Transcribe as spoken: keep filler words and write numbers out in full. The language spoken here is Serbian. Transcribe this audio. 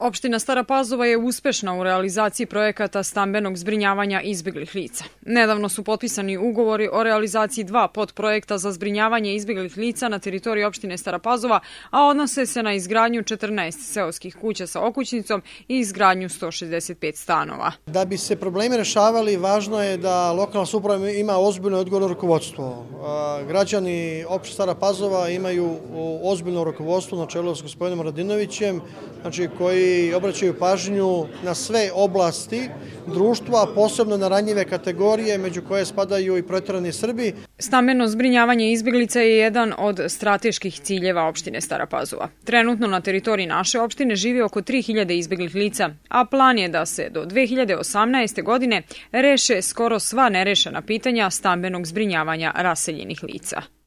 Opština Stara Pazova je uspešna u realizaciji projekata stambenog zbrinjavanja izbeglih lica. Nedavno su potpisani ugovori o realizaciji dva podprojekta za zbrinjavanje izbeglih lica na teritoriji opštine Stara Pazova, a odnose se na izgradnju četrnaest seoskih kuća sa okućnicom i izgradnju sto šezdeset pet stanova. Da bi se problemi rešavali, važno je da lokalna samouprava ima ozbiljno i odgovorno rukovodstvo. Građani opštine Stara Pazova imaju ozbiljno rukovodstvo na čelu s gospodinom Radinovićem, znači koji i obraćaju pažnju na sve oblasti društva, posebno na ranjive kategorije, među koje spadaju i proterani Srbi. Stambeno zbrinjavanje izbeglica je jedan od strateških ciljeva opštine Stara Pazova. Trenutno na teritoriji naše opštine živi oko tri hiljade izbeglih lica, a plan je da se do dve hiljade osamnaeste. godine reše skoro sva nerešena pitanja stambenog zbrinjavanja raseljenih lica.